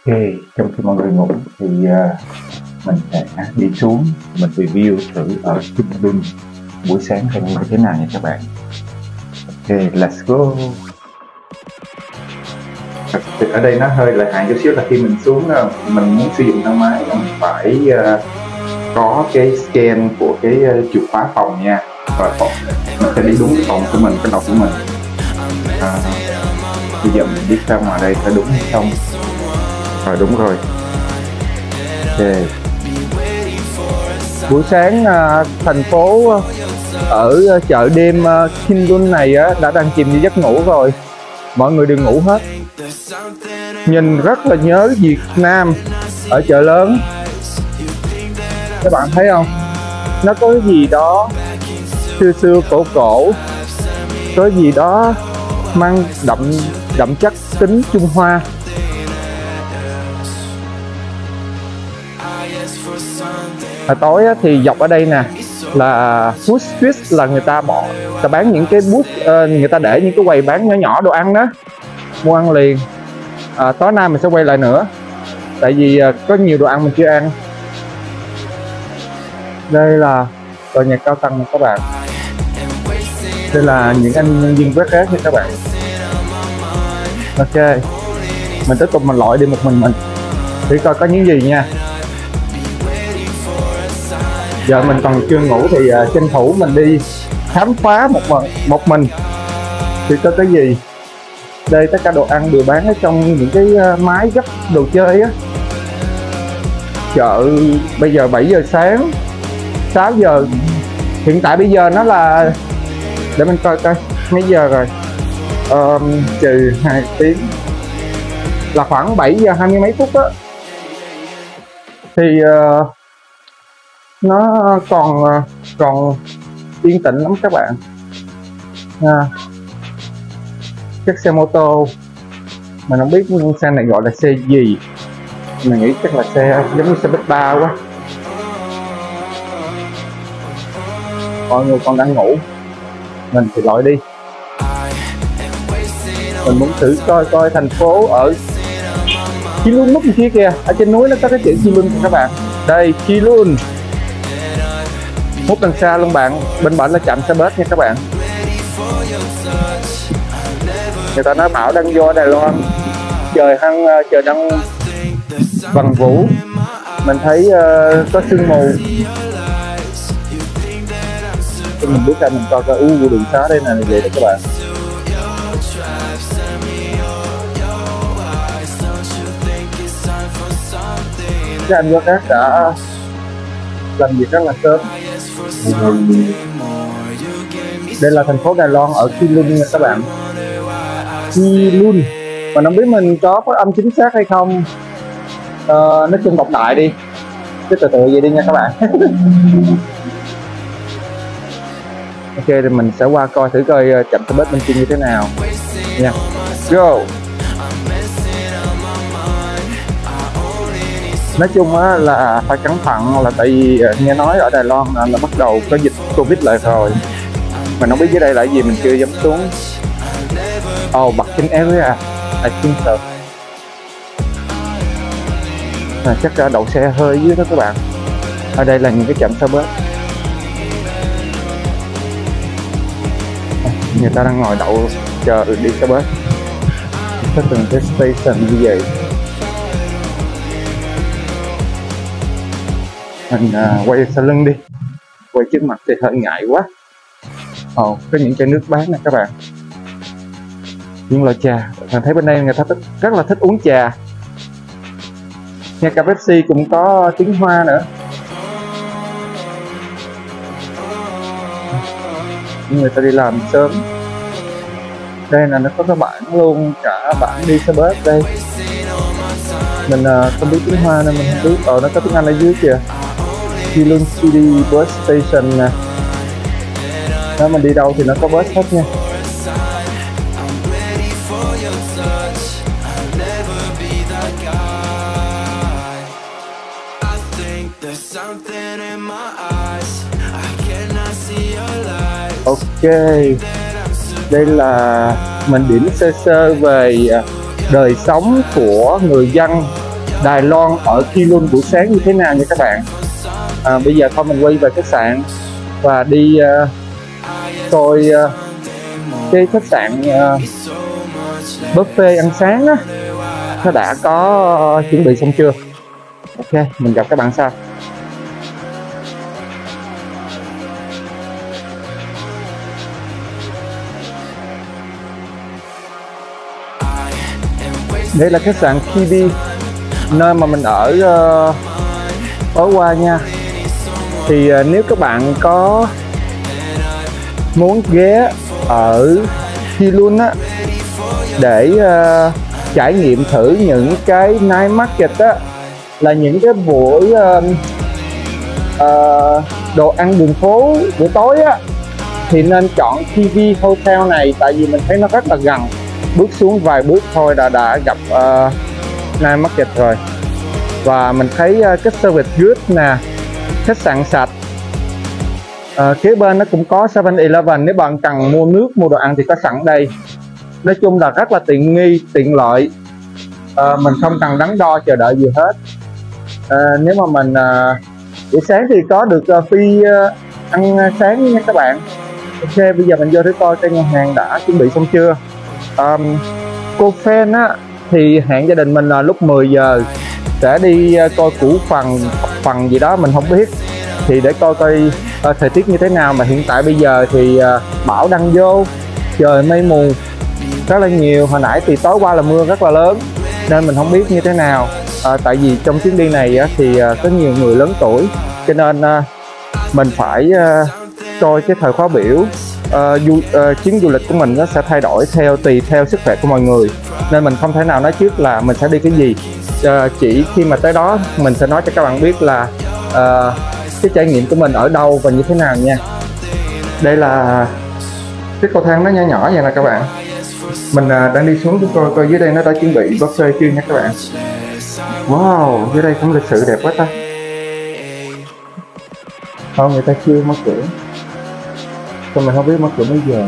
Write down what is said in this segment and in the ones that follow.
Ok, trong khi mọi người ngủ thì mình sẽ đi xuống, mình review thử ở Kim Lung buổi sáng xem như thế nào nha các bạn. Ok, let's go. Ở đây nó hơi lợi hại chút xíu là khi mình xuống mình muốn sử dụng thang máy mình phải có cái scan của cái chìa khóa phòng nha, và mình sẽ đi đúng cái phòng của mình, cái đầu của mình. Bây giờ mình đi ra ngoài đây phải đúng hay không? Rồi đúng rồi. Ok. Buổi sáng thành phố ở chợ đêm Kim Lung này đã đang chìm vào giấc ngủ rồi. Mọi người đừng ngủ hết. Nhìn rất là nhớ Việt Nam ở chợ lớn. Các bạn thấy không? Nó có cái gì đó xưa xưa cổ cổ, có gì đó mang đậm chất tính Trung Hoa. Tối thì dọc ở đây nè là food street, là người ta bán những cái booth, người ta để những cái quầy bán nhỏ nhỏ đồ ăn đó, mua ăn liền. Tối nay mình sẽ quay lại nữa tại vì có nhiều đồ ăn mình chưa ăn. Đây là tòa nhà cao tầng các bạn. Đây là những anh nhân viên quét rác nha các bạn. Ok, mình tiếp tục mình lội đi một mình để coi có những gì nha. Giờ mình còn chưa ngủ thì tranh thủ mình đi khám phá một mình thì có cái gì. Đây tất cả đồ ăn đều bán ở trong những cái máy gấp đồ chơi á. Chợ bây giờ 7 giờ sáng, 6 giờ. Hiện tại bây giờ nó là, để mình coi mấy giờ rồi, trừ 2 tiếng là khoảng 7 giờ 20 mấy phút á. Thì nó còn yên tĩnh lắm các bạn. Các xe mô tô, mình không biết xe này gọi là xe gì, mình nghĩ chắc là xe giống như xe bít ba quá. Mọi người còn đang ngủ, mình thì lội đi. Mình muốn thử coi thành phố ở Kim Lung nút kia kìa, ở trên núi nó có cái chữ Kim Lung các bạn. Đây Kim Lung, hút đằng xa luôn bạn, bên bển là chạm xe bus nha các bạn. Người ta nói bão đang vô Đài Loan, trời đang vằn vũ, mình thấy có sương mù. Mình bước ra mình coi đường xá đây này vậy đó các bạn. Cái anh quét rác đã làm việc rất là sớm. Đây là thành phố Đài Loan ở Kim Lung nha các bạn. Kim Lung. Mà không biết mình có phát âm chính xác hay không. Nói chung đọc đại đi, cứ từ từ vậy đi nha các bạn. Ok, thì mình sẽ qua coi thử coi chậm xe bus bên kia như thế nào nha. Go. Nói chung á là phải cẩn thận, là tại vì nghe nói ở Đài Loan là bắt đầu có dịch Covid lại rồi. Mình không biết dưới đây là gì, mình chưa dám xuống. Parking area, I think so. Chắc ra đậu xe hơi dưới đó các bạn. Ở đây là những cái trạm xe bus. Người ta đang ngồi đậu chờ đi xe bus. Có từng cái station như vậy. Mình quay sau lưng đi, quay trước mặt thì hơi ngại quá. Có những chai nước bán nè các bạn, những loại trà. Mình thấy bên đây người ta rất là thích uống trà. Ngay cả Pepsi cũng có tiếng Hoa nữa. Người ta đi làm sớm. Đây là nó có cái bảng luôn, cả bảng đi xe bus đây. Mình không biết tiếng Hoa nên mình không biết. Nó có tiếng Anh ở dưới kìa. Kim Lung City Bus Station nè. Nếu mình đi đâu thì nó có bus hết nha. Ok, đây là mình điểm sơ sơ về đời sống của người dân Đài Loan ở Keelung buổi sáng như thế nào nha các bạn. Bây giờ thôi mình quay về khách sạn và đi coi cái khách sạn buffet ăn sáng á, nó đã có chuẩn bị xong chưa. Ok, mình gặp các bạn sau. Đây là khách sạn Kibi, nơi mà mình ở tối qua nha. Thì nếu các bạn có muốn ghé ở Keelung á để trải nghiệm thử những cái night market á, là những cái buổi đồ ăn đường phố buổi tối á, thì nên chọn TV Hotel này, tại vì mình thấy nó rất là gần, bước xuống vài bước thôi đã gặp night market rồi. Và mình thấy cái service good nè, khách sạn sạch, kế bên nó cũng có 7-Eleven, nếu bạn cần mua nước mua đồ ăn thì có sẵn đây. Nói chung là rất là tiện nghi, tiện lợi, mình không cần đắn đo chờ đợi gì hết. Nếu mà mình buổi sáng thì có được free ăn sáng nha các bạn. Ok, bây giờ mình vô thử coi cái nhà hàng đã chuẩn bị xong chưa. Cô fan á thì hẹn gia đình mình là lúc 10 giờ sẽ đi coi củ phần gì đó mình không biết, thì để coi thời tiết như thế nào. Mà hiện tại bây giờ thì bão đang vô, trời mây mù rất là nhiều. Hồi nãy thì tối qua là mưa rất là lớn nên mình không biết như thế nào. Tại vì trong chuyến đi này thì có nhiều người lớn tuổi, cho nên mình phải coi cái thời khóa biểu. Chuyến du lịch của mình nó sẽ thay đổi tùy theo sức khỏe của mọi người, nên mình không thể nào nói trước là mình sẽ đi cái gì. Chỉ khi mà tới đó mình sẽ nói cho các bạn biết là cái trải nghiệm của mình ở đâu và như thế nào nha. Đây là cái cầu thang nó nhỏ nhỏ vậy nè các bạn. Mình đang đi xuống coi dưới đây nó đã chuẩn bị buffet chưa nha các bạn. Wow, dưới đây cũng lịch sự đẹp quá ta. Không, người ta chưa mở cửa. Sao mình không biết mở cửa mấy giờ.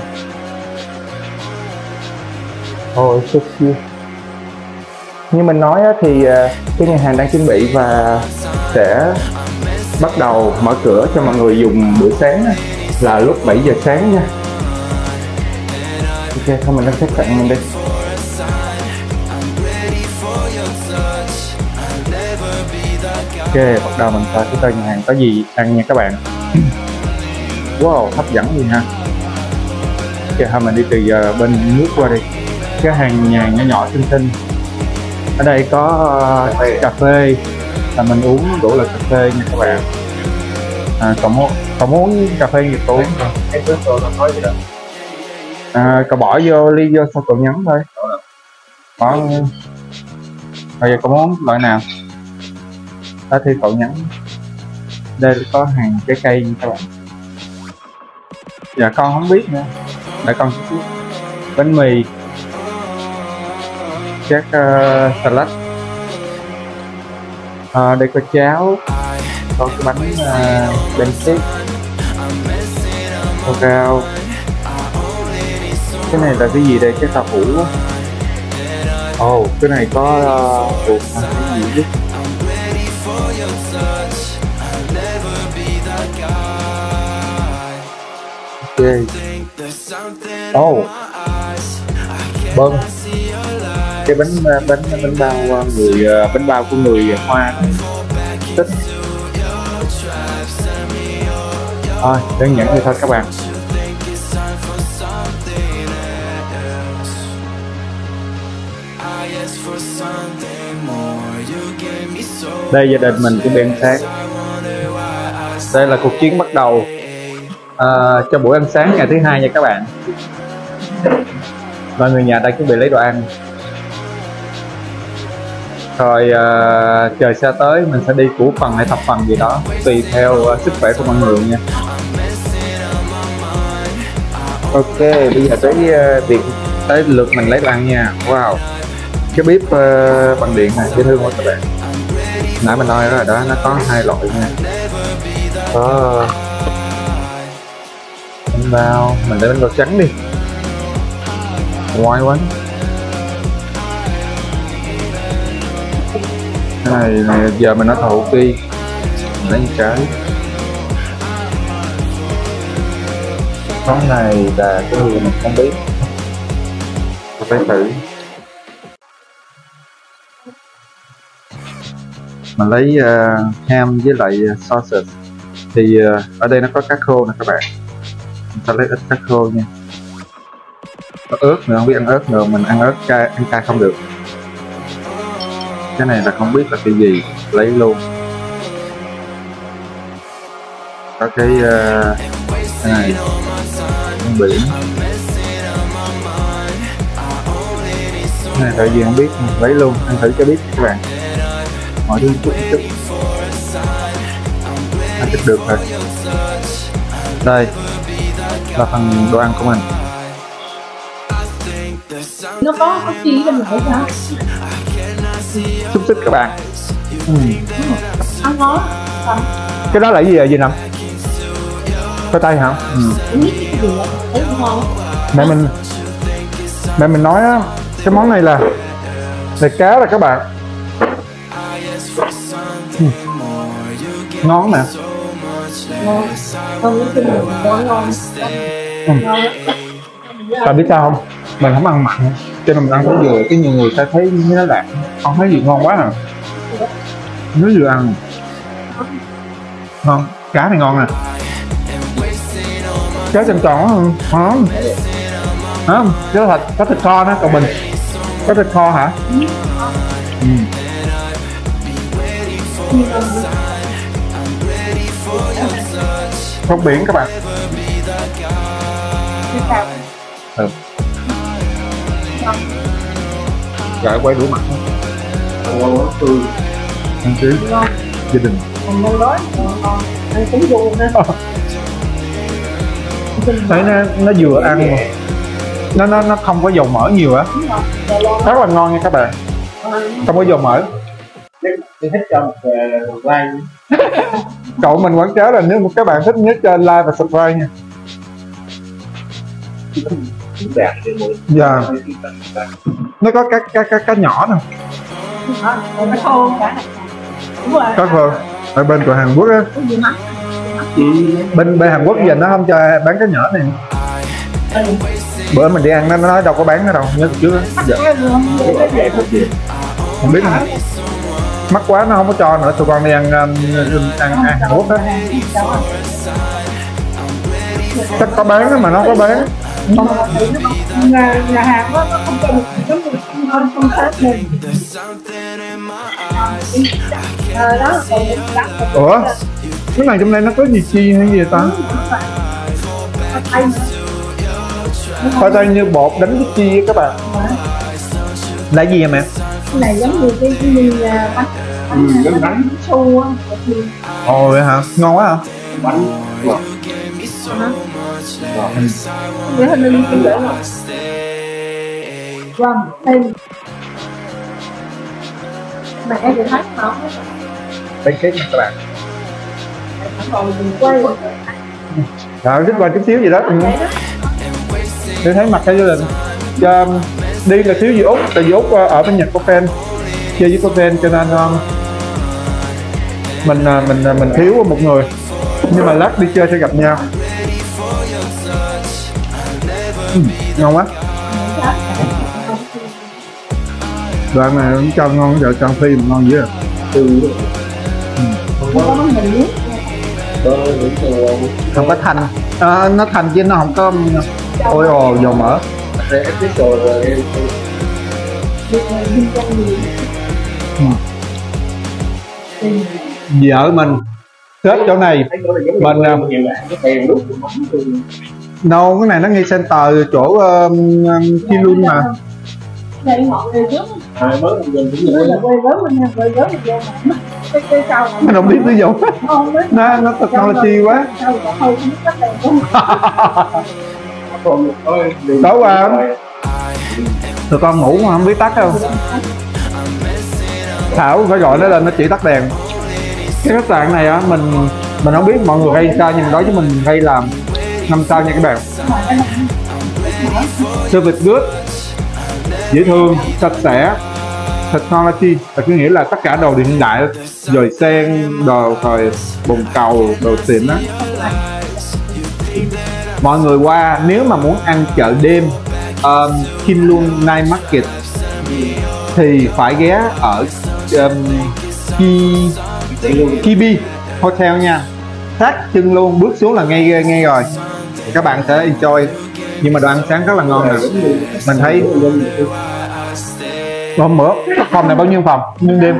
Ôi, so cute. Như mình nói thì cái nhà hàng đang chuẩn bị và sẽ bắt đầu mở cửa cho mọi người dùng buổi sáng là lúc 7 giờ sáng nha. Ok, thôi mình lên khách sạn mình đi. Ok, bắt đầu mình coi cái tên nhà hàng có gì ăn nha các bạn. Wow, hấp dẫn gì ha. Ok, thôi mình đi từ bên nước qua đi. Cái hàng nhà nhỏ nhỏ xinh xinh. Ở đây có cà phê, là mình uống đủ là cà phê nha các bạn. Cậu muốn cà phê nhiệt uống cái nước tôi là nói gì đó. Cậu bỏ vô ly vô xong cậu nhắn thôi. Bỏ. Bây giờ cậu muốn loại nào? Đó thì cậu nhắn. Đây có hàng trái cây nha các bạn. Dạ con không biết nữa. Để con chút. Bánh mì, các salad. Đây có cháo, có cái bánh pancake, có rau. Cái này là cái gì đây? Cái tàu hũ. Ồ, cái này có cái gì chứ? Ok. Bông. Cái bánh bao của người Hoa thích. Thôi, đơn giản vậy thôi các bạn. Đây gia đình mình cũng đi ăn sáng. Đây là cuộc chiến bắt đầu cho buổi ăn sáng ngày thứ hai nha các bạn. Và người nhà đang chuẩn bị lấy đồ ăn. Rồi trời sẽ tới mình sẽ đi củ phần hay thập phần gì đó, tùy theo sức khỏe của mọi người nha. Ok, bây giờ tới lượt mình lấy đồ ăn nha. Wow, cái bếp bằng điện này dễ thương quá các bạn. Nãy mình nói rồi đó, nó có hai loại nha. Có bánh bao, mình lấy bánh bao trắng đi. Ngoại quá. Cái này giờ mình nói thầu đi lấy một cái. Món này là cái gì mình không biết, tôi phải thử. Mình lấy ham với lại sausage. Thì ở đây nó có cá khô nè các bạn, mình sẽ lấy ít cá khô nha. Có ớt nữa, không biết ăn ớt nữa, mình ăn ớt cay, ăn cay không được. Cái này là không biết là cái gì, lấy luôn. Có cái này con biển, cái này tại gì không biết, lấy luôn, ăn thử cho biết các bạn. Mọi thứ chút ăn thích được rồi. Đây là phần đồ ăn của mình. Nó có chi bên lại sao? Xúc xích các bạn. Ăn ngon. Cái đó là cái gì vậy, gì nằm? Khoai tây hả? Mẹ mình nói á, cái món này là cá rồi các bạn. Ngon nè. Bạn biết sao không? Mình không ăn mặn cho nên mình ăn cũng vừa, cái nhiều người ta thấy nó lạc, không thấy gì ngon quá à. Nếu vừa ăn ngon, cá này ngon nè. Cá chân tròn không? Không, có thịt kho đó, còn mình có thịt kho hả? Con biển các bạn. Rồi quay đũa mặt ăn chứ gia đình thấy nó vừa ăn mà nó không có dầu mỡ nhiều á, rất là ngon nha các bạn, không có dầu mỡ. Tôi thích cho một like. Cậu mình quảng cáo là nếu mà các bạn thích nhớ cho like và subscribe nha. Dạ. Nó có cá nhỏ nè. Cá khô. Ở bên của Hàn Quốc á. Bên Hàn Quốc giờ nó không cho bán cá nhỏ này. Bữa mình đi ăn nó nói đâu có bán nó đâu, nhớ trước á. Dạ. Không biết nữa. Mắc quá nó không có cho nữa, tụi con đi ăn Hàn Quốc á. Chắc có bán đó mà nó có bán. Nhà hàng nó không cho được không hết mình. Đó ủa cái này trong đây nó có gì chi hay gì ta? Khoai tây như bột đánh với chi các bạn. Là gì vậy mẹ? Cái này giống như cái bánh su á. Ồ vậy hả? Ngon quá hả? Bánh Để hình như cũng để rồi. Vâng, thêm. Mẹ thì thấy không? Pancake nha các bạn. Còn mình quay. Rồi thích qua chút xíu gì đó. Để thấy mặt cái gia đình. Đi là xíu gì Úc, tại vì Úc ở bên Nhật có fan, chơi với có fan cho nên mình thiếu một người, nhưng mà lát đi chơi sẽ gặp nhau. Ngon quá. Đoạn này cũng cho ngon, giờ cho phi mà ngon dữ rồi. Không có thành, nó thành chứ nó không có ôi ồ dầu mỡ. Vợ mình xếp chỗ này mình đâu cái này nó ngay center chỗ Chi Lun mà. Đây ngọn người trước. Mới mình quay lớn mình quay lớn mình cái sau Mình không biết sử dụng. Nó technology quá. Tối qua tụi con ngủ mà không biết tắt đâu. Thảo phải gọi nó lên nó chỉ tắt đèn. Cái khách sạn này á mình không biết mọi người gây sao, nhưng đối với mình gây làm 5 sao nha các bạn. Service good, dễ thương, sạch sẽ, technology là có nghĩa là tất cả đồ hiện đại, rồi sen, đồ rồi bồn cầu, đồ xịn á. Mọi người qua nếu mà muốn ăn chợ đêm Kinloon Night Market thì phải ghé ở Kibi Hotel nha, sát chân luôn, bước xuống là ngay rồi. Các bạn sẽ enjoy, nhưng mà đồ ăn sáng rất là ngon nè. Mình thấy hôm bữa phòng này bao nhiêu phòng nhưng đêm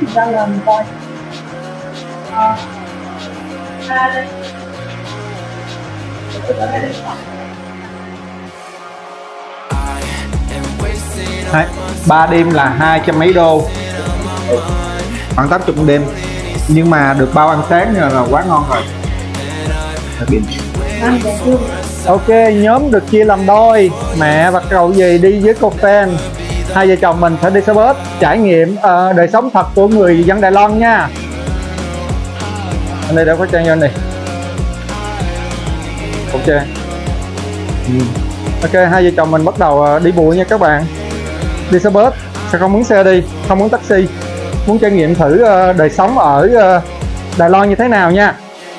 ba đêm là 200 mấy đô, khoảng 80 đêm, nhưng mà được bao ăn sáng là quá ngon rồi. Ok, nhóm được chia làm đôi, mẹ và cậu gì đi với cô fan, hai vợ chồng mình sẽ đi xe bus trải nghiệm đời sống thật của người dân Đài Loan nha. Anh đây đã có trang cho anh này. Ok. Ok, hai vợ chồng mình bắt đầu đi bụi nha các bạn. Đi xe bus, sẽ không muốn xe đi, không muốn taxi, muốn trải nghiệm thử đời sống ở Đài Loan như thế nào nha.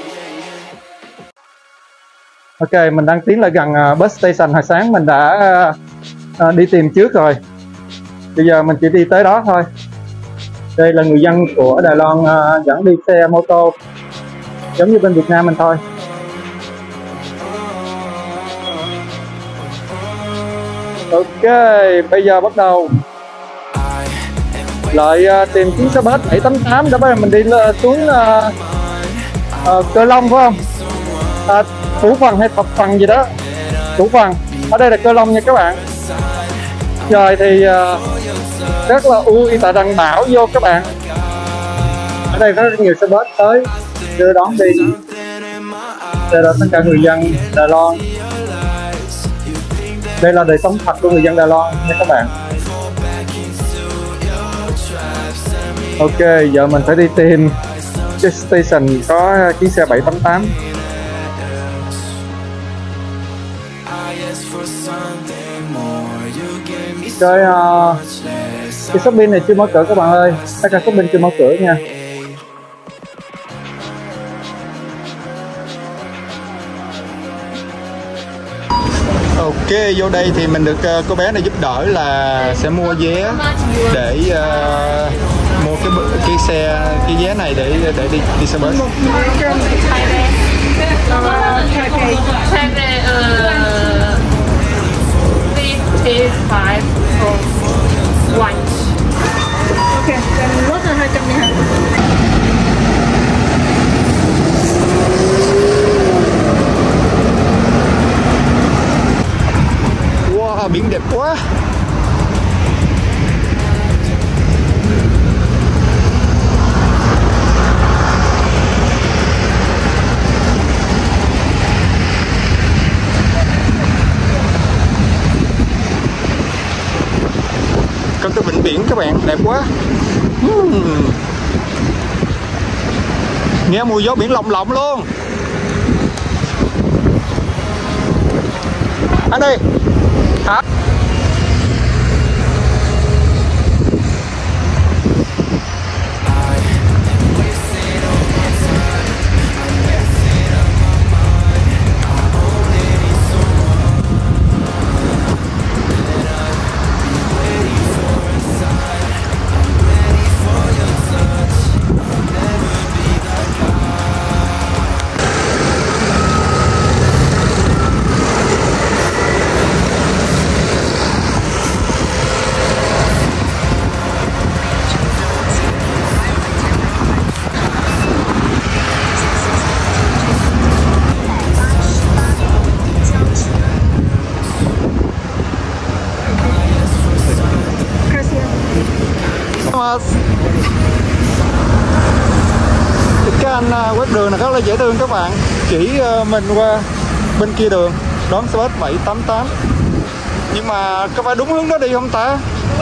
Ok, mình đang tiến lại gần bus station. Hồi sáng mình đã đi tìm trước rồi, bây giờ mình chỉ đi tới đó thôi. Đây là người dân của Đài Loan dẫn đi xe mô tô, giống như bên Việt Nam mình thôi. Ok, bây giờ bắt đầu lại tìm chuyến xe bus 788 đó. Bây giờ mình đi xuống Cơ Long phải không? Thủ Phần hay Thập Phần gì đó. Thủ Phần, ở đây là Cơ Long nha các bạn. Trời thì rất là ui, tại rằng bão vô các bạn. Ở đây rất nhiều xe bus tới đưa đón đi. Đây là tất cả người dân Đài Loan. Đây là đời sống thật của người dân Đài Loan nha các bạn. Ok, giờ mình phải đi tìm cái station có chuyến xe 788. Cái shopping này chưa mở cửa các bạn ơi, tất cả shopping chưa mở cửa nha. Ok, vô đây thì mình được cô bé này giúp đỡ là sẽ mua vé để mua cái vé này để đi xe bus. Ok, mình lót ra 200 nha. Wow, biển đẹp quá. Con cái vịnh biển các bạn, đẹp quá. Nghe mùi gió biển lồng lộng luôn. Anh đi hả? Cái anh quét đường này rất là dễ thương các bạn, chỉ mình qua bên kia đường đón xe bus 788. Nhưng mà có phải đúng hướng đó đi không ta?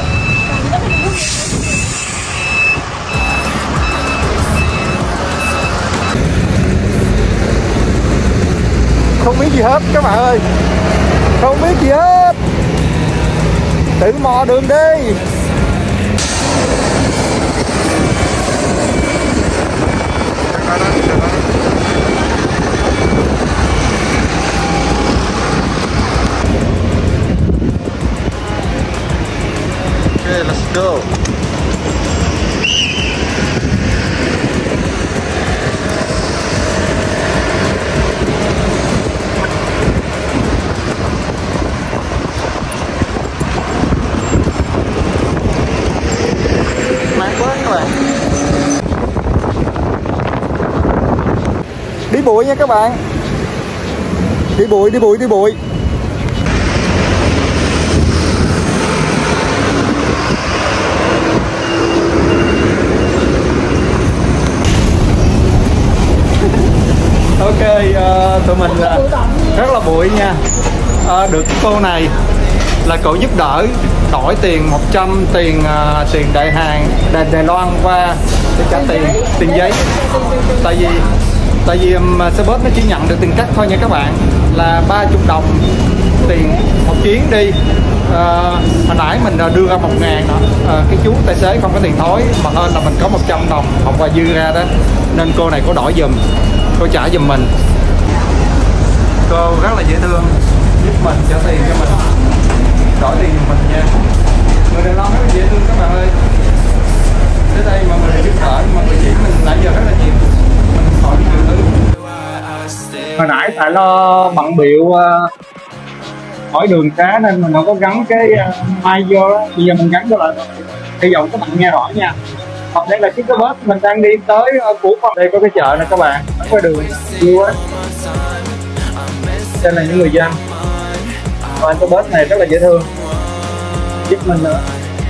Không biết gì hết các bạn ơi, không biết gì hết, tự mò đường đi. Đi bụi nha các bạn. Đi bụi, đi bụi, đi bụi. Ok, tụi mình rất là bụi nha. Được cô này là cậu giúp đỡ đổi tiền 100 tiền Đại Hàn, Đài Loan qua để trả tiền giấy. Tại vì xe bus nó chỉ nhận được tiền cắt thôi nha các bạn, là 30 đồng tiền một chuyến đi. Hồi nãy mình đưa ra 1.000 đó. Cái chú tài xế không có tiền thối mà hơn là mình có 100 đồng học qua dư ra đó, nên cô này cô đổi giùm, cô trả giùm mình. Cô rất là dễ thương, giúp mình trả tiền cho mình, đổi tiền giùm mình nha. Người Đài Loan rất là dễ thương các bạn ơi. Tới đây mà mình giúp đỡ, mọi người chỉ mình nãy giờ rất là nhiều. Mình hỏi nhiều thứ. Hồi nãy tại lo bận bịu hỏi đường xá nên mình không có gắn cái mic vô đó. Bây giờ mình gắn vô lại, hy vọng các bạn nghe rõ nha. Hoặc đây là chiếc cái bus mình đang đi tới Củ Phần. Đây có cái chợ này các bạn, có cái đường vui quá. Đây là những người dân. Và cái bus này rất là dễ thương, giúp mình nữa.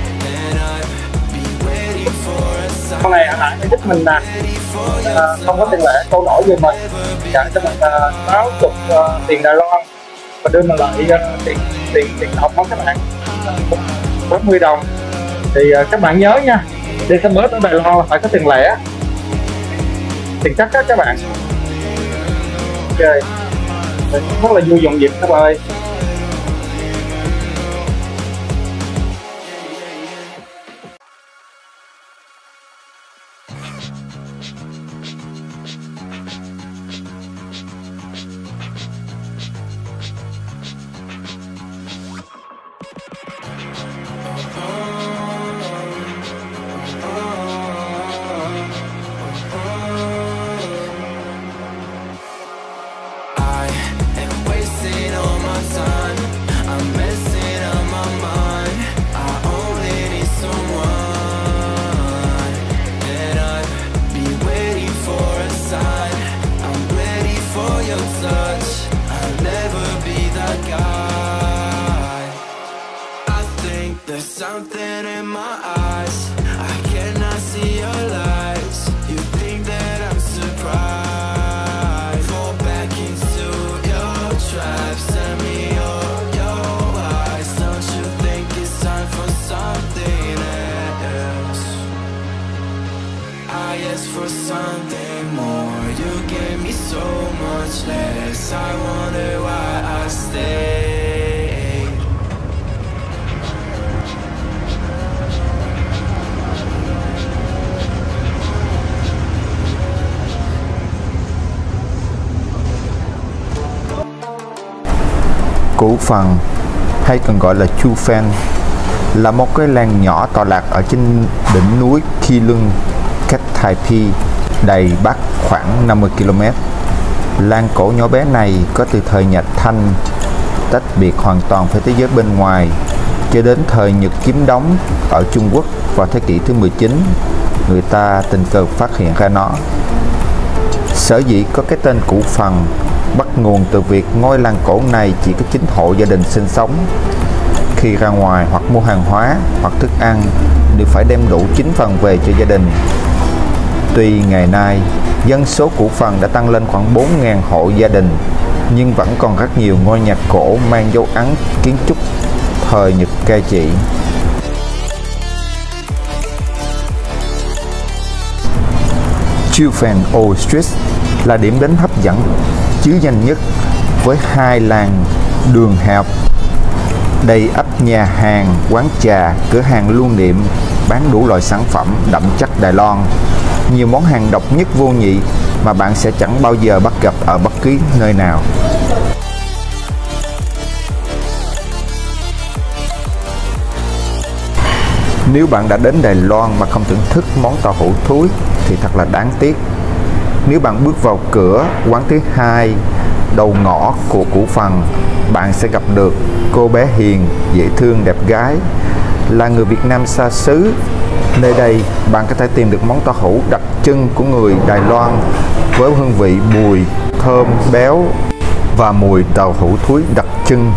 Con này hồi nãy nó giúp mình nè, không có tiền lẻ, cô đổi giùm mình, trả cho mình 60 tiền Đài Loan và đưa mình lại tiền đồng đó các bạn, 40 đồng. Thì các bạn nhớ nha, đi xe bus ở Đài Loan là phải có tiền lẻ, tiền cắt đó các bạn. Ok, rất là vui nhộn nhịp các bạn ơi. Something in my eyes, I cannot see your lies. You think that I'm surprised? Fall back into your trap, send me your eyes. Don't you think it's time for something else? I asked for something more, you gave me so much less. I wonder why I stayed. Củ Phần hay còn gọi là Chu Phan là một cái làng nhỏ tọa lạc ở trên đỉnh núi Khi Lưng, cách Thái Pi, Đài Bắc khoảng 50 km. Làng cổ nhỏ bé này có từ thời nhà Thanh, tách biệt hoàn toàn với thế giới bên ngoài, cho đến thời Nhật chiếm đóng ở Trung Quốc vào thế kỷ thứ 19, người ta tình cờ phát hiện ra nó. Sở dĩ có cái tên Củ Phần bắt nguồn từ việc ngôi làng cổ này chỉ có 9 hộ gia đình sinh sống. Khi ra ngoài hoặc mua hàng hóa hoặc thức ăn đều phải đem đủ 9 phần về cho gia đình. Tuy ngày nay dân số Củ Phần đã tăng lên khoảng 4.000 hộ gia đình, nhưng vẫn còn rất nhiều ngôi nhà cổ mang dấu ấn kiến trúc thời Nhật cai trị. Chu Phan Old Street là điểm đến hấp dẫn chứ danh nhất, với 2 làng đường hẹp đầy ắp nhà hàng, quán trà, cửa hàng lưu niệm bán đủ loại sản phẩm đậm chất Đài Loan, nhiều món hàng độc nhất vô nhị mà bạn sẽ chẳng bao giờ bắt gặp ở bất cứ nơi nào. Nếu bạn đã đến Đài Loan mà không thưởng thức món tàu hũ thúi thì thật là đáng tiếc. Nếu bạn bước vào cửa quán thứ 2 đầu ngõ của Củ Phần, bạn sẽ gặp được cô bé hiền, dễ thương, đẹp gái, là người Việt Nam xa xứ. Nơi đây bạn có thể tìm được món tàu hũ đặc trưng của người Đài Loan với hương vị bùi, thơm, béo và mùi tàu hũ thúi đặc trưng.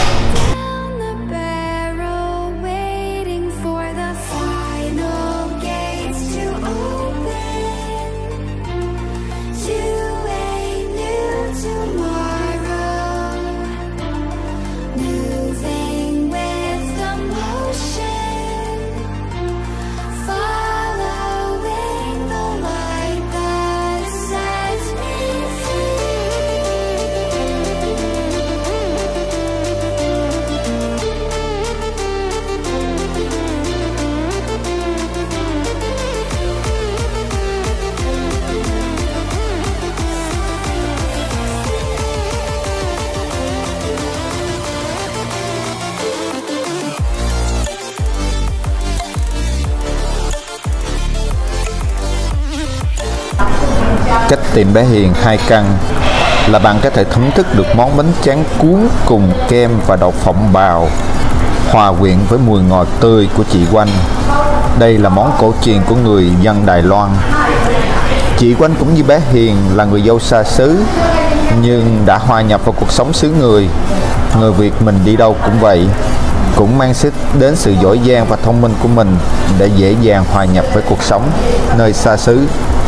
Cách tìm bé Hiền 2 căn là bạn có thể thưởng thức được món bánh tráng cuốn cùng kem và đậu phộng bào, hòa quyện với mùi ngọt tươi của chị Oanh. Đây là món cổ truyền của người dân Đài Loan. Chị Oanh cũng như bé Hiền là người dâu xa xứ, nhưng đã hòa nhập vào cuộc sống xứ người. Người Việt mình đi đâu cũng vậy, cũng mang xích đến sự giỏi giang và thông minh của mình để dễ dàng hòa nhập với cuộc sống nơi xa xứ.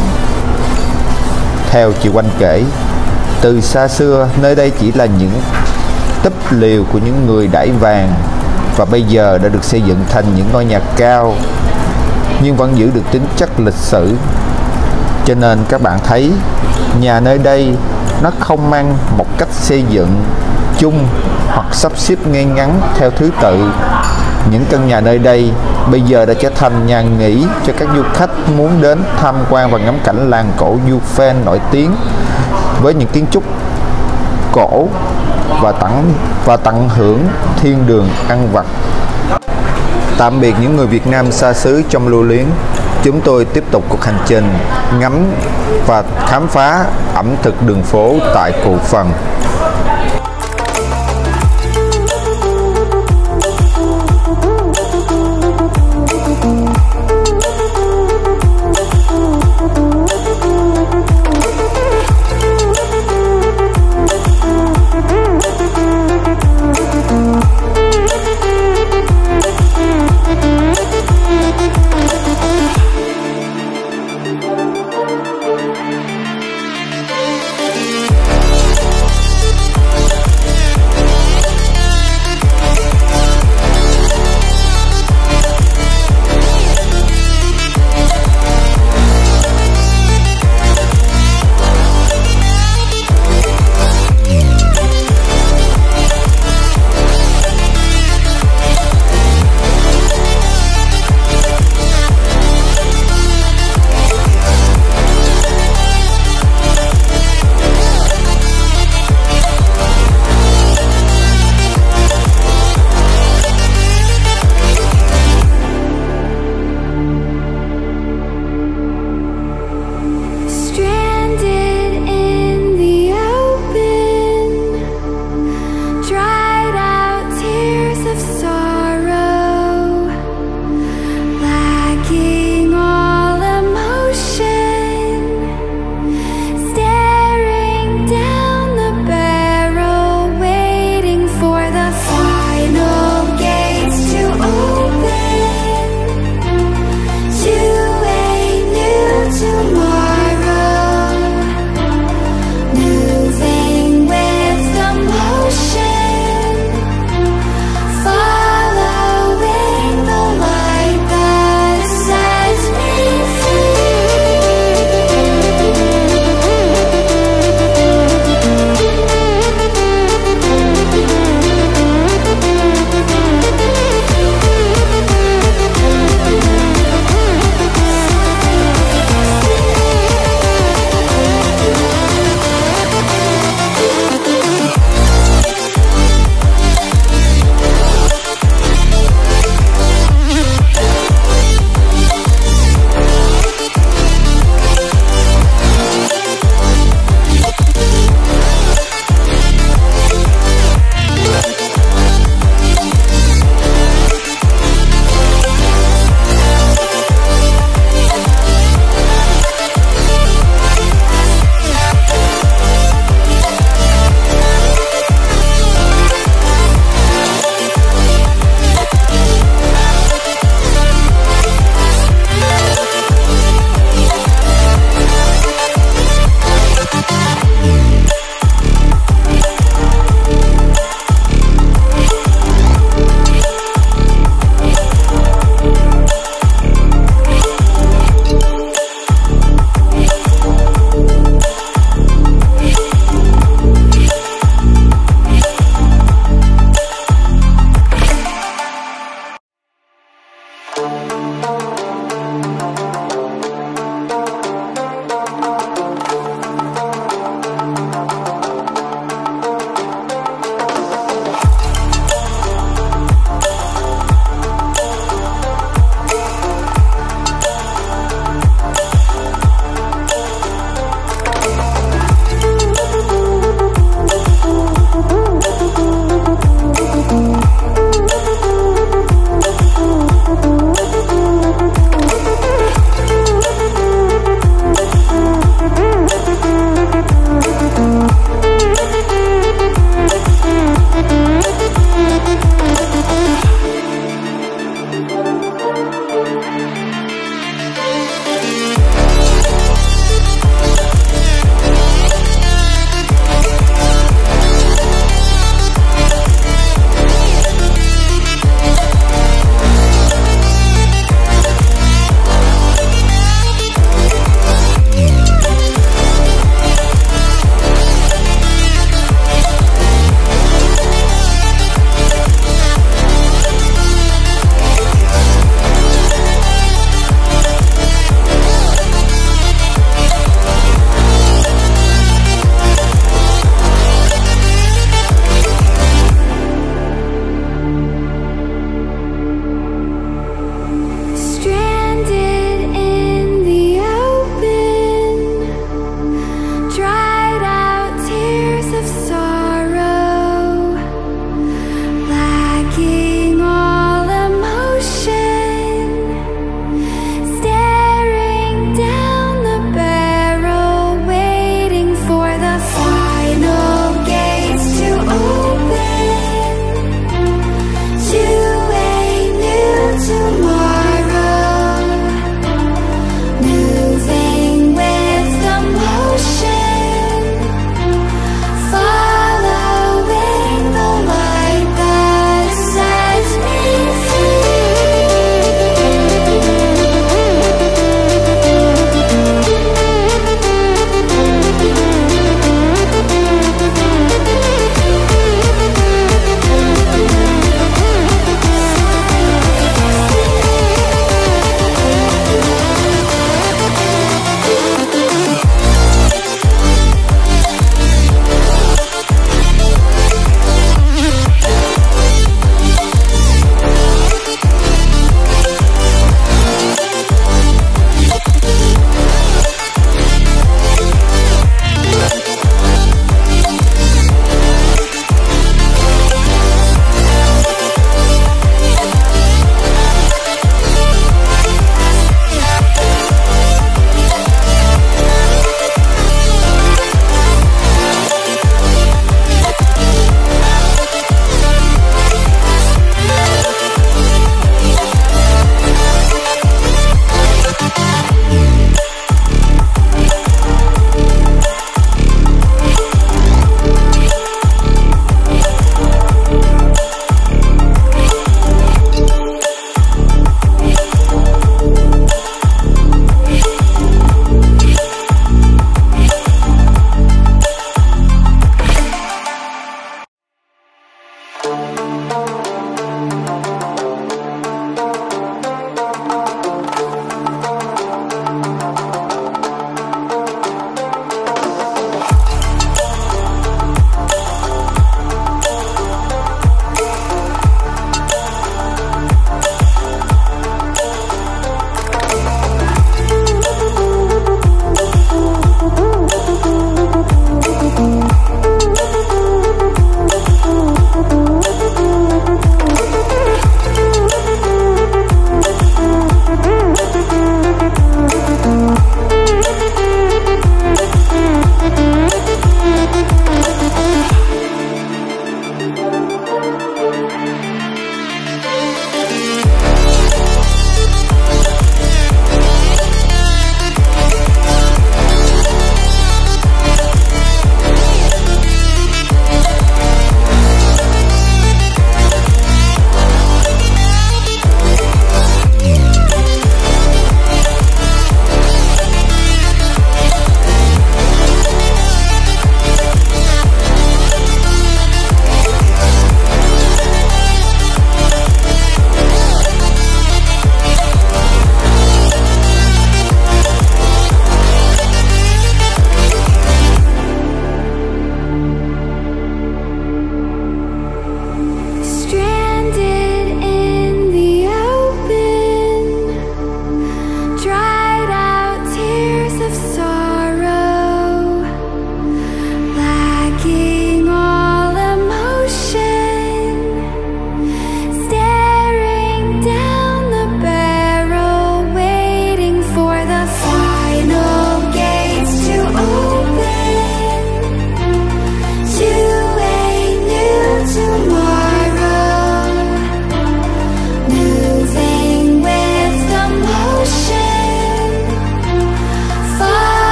Theo chị Oanh kể, từ xa xưa nơi đây chỉ là những túp lều của những người đãi vàng, và bây giờ đã được xây dựng thành những ngôi nhà cao nhưng vẫn giữ được tính chất lịch sử. Cho nên các bạn thấy nhà nơi đây nó không mang một cách xây dựng chung hoặc sắp xếp ngay ngắn theo thứ tự. Những căn nhà nơi đây bây giờ đã trở thành nhà nghỉ cho các du khách muốn đến tham quan và ngắm cảnh làng cổ Du Phen nổi tiếng với những kiến trúc cổ và tận hưởng thiên đường ăn vặt. Tạm biệt những người Việt Nam xa xứ trong lưu luyến, chúng tôi tiếp tục cuộc hành trình ngắm và khám phá ẩm thực đường phố tại Cụ Phần.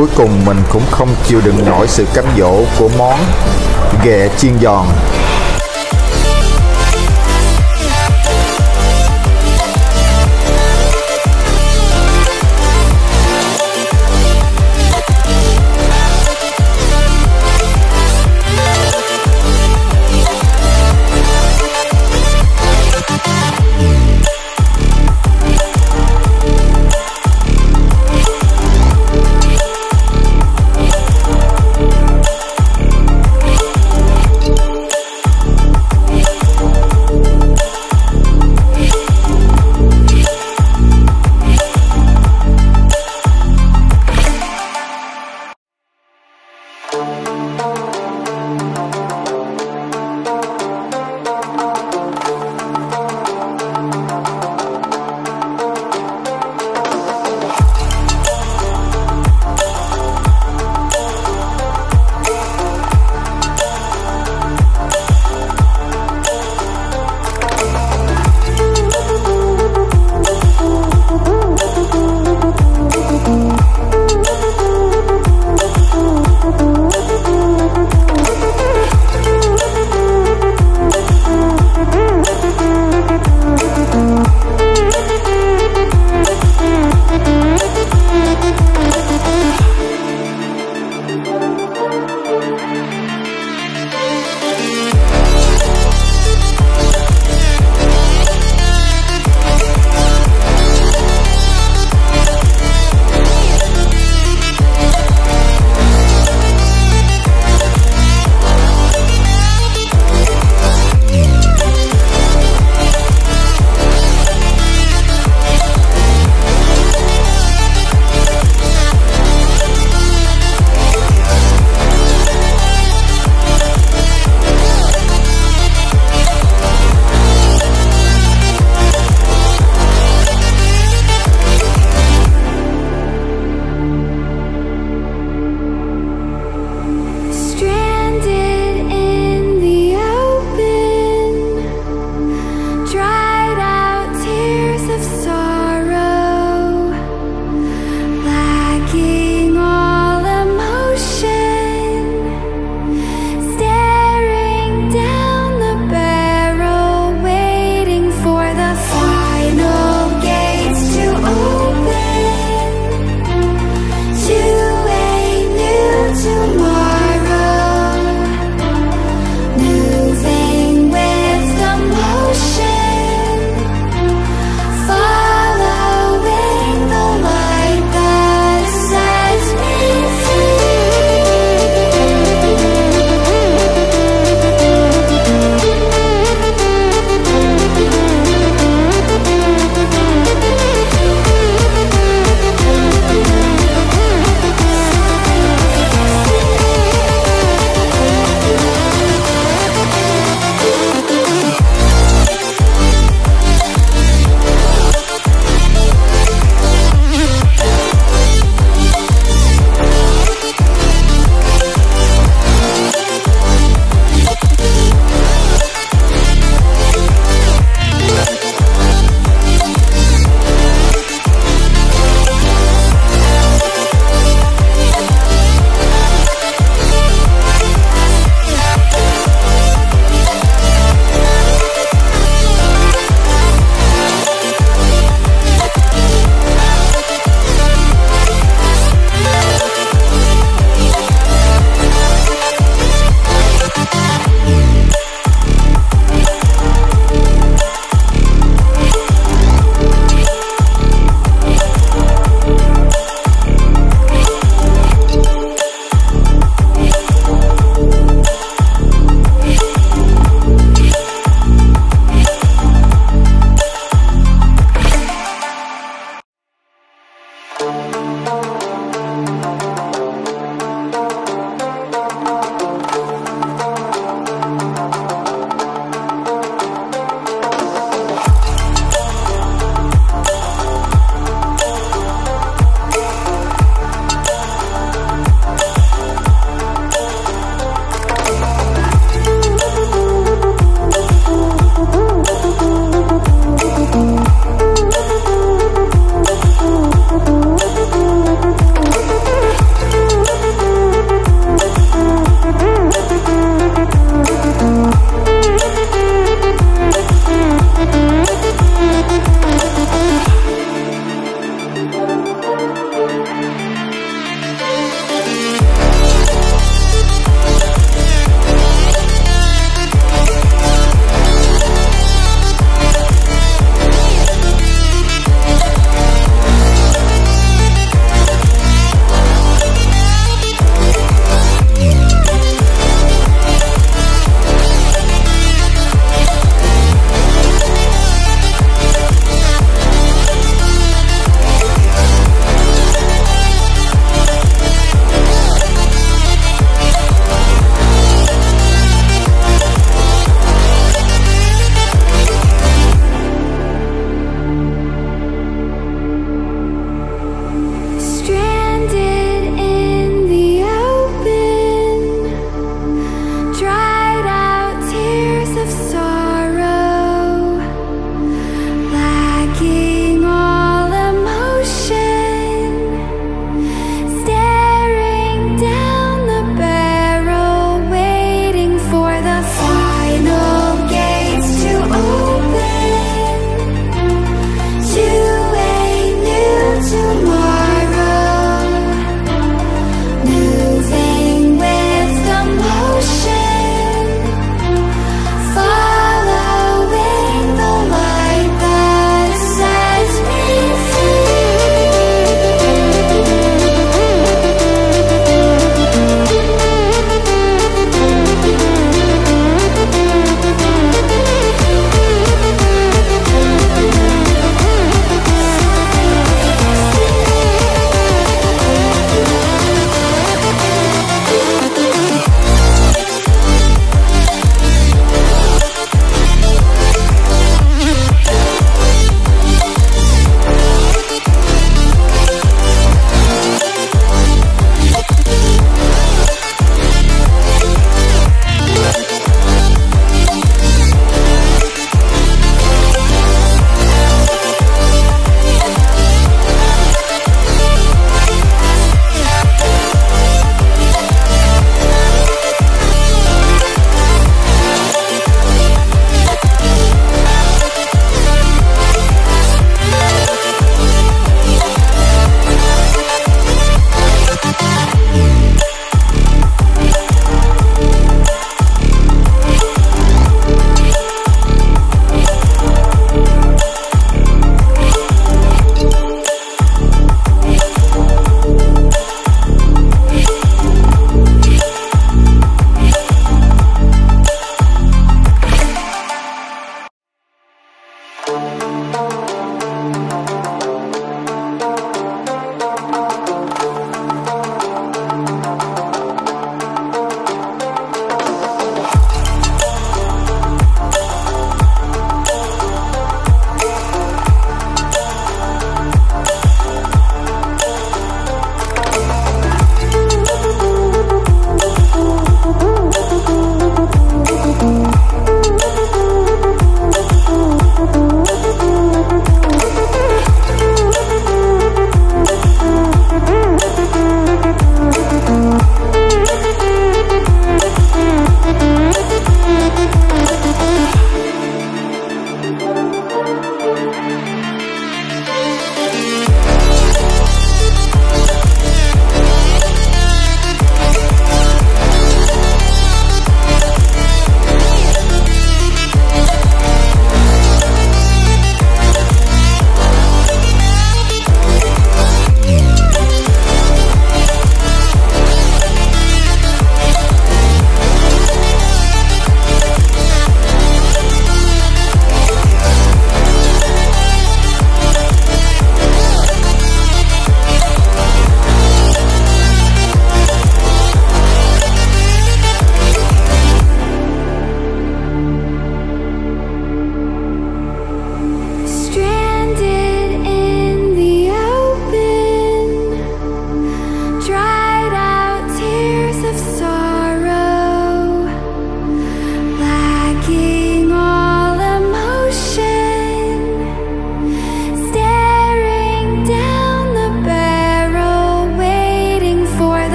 cuối cùng mình cũng không chịu đựng nổi sự cám dỗ của món ghẹ chiên giòn